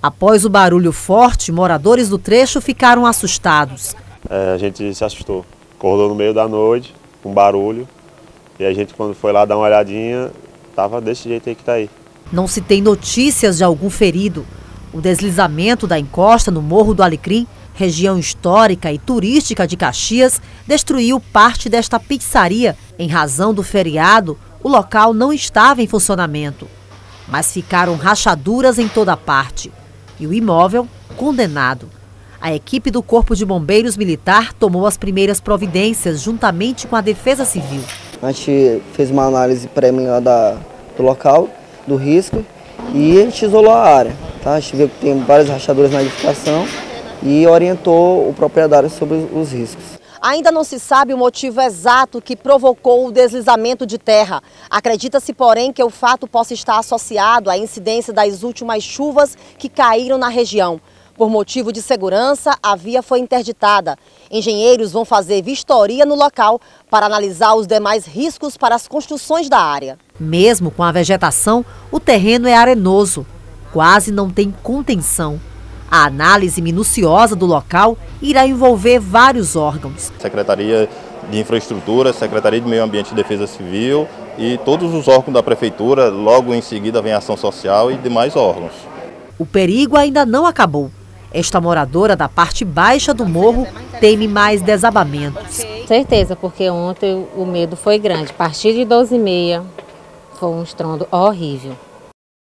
Após o barulho forte, moradores do trecho ficaram assustados. A gente se assustou. Acordou no meio da noite, com barulho. E a gente, quando foi lá dar uma olhadinha, estava desse jeito aí que está aí. Não se tem notícias de algum ferido. O deslizamento da encosta no Morro do Alecrim, região histórica e turística de Caxias, destruiu parte desta pizzaria. Em razão do feriado, o local não estava em funcionamento. Mas ficaram rachaduras em toda parte. E o imóvel, condenado. A equipe do Corpo de Bombeiros Militar tomou as primeiras providências juntamente com a Defesa Civil. A gente fez uma análise prévia do local, do risco, e a gente isolou a área. Tá? A gente viu que tem várias rachaduras na edificação e orientou o proprietário sobre os riscos. Ainda não se sabe o motivo exato que provocou o deslizamento de terra. Acredita-se, porém, que o fato possa estar associado à incidência das últimas chuvas que caíram na região. Por motivo de segurança, a via foi interditada. Engenheiros vão fazer vistoria no local para analisar os demais riscos para as construções da área. Mesmo com a vegetação, o terreno é arenoso. Quase não tem contenção. A análise minuciosa do local irá envolver vários órgãos. Secretaria de Infraestrutura, Secretaria de Meio Ambiente e Defesa Civil e todos os órgãos da Prefeitura, logo em seguida vem a Ação Social e demais órgãos. O perigo ainda não acabou. Esta moradora da parte baixa do morro teme mais desabamentos. Certeza, porque ontem o medo foi grande. A partir de 12h30 foi um estrondo horrível.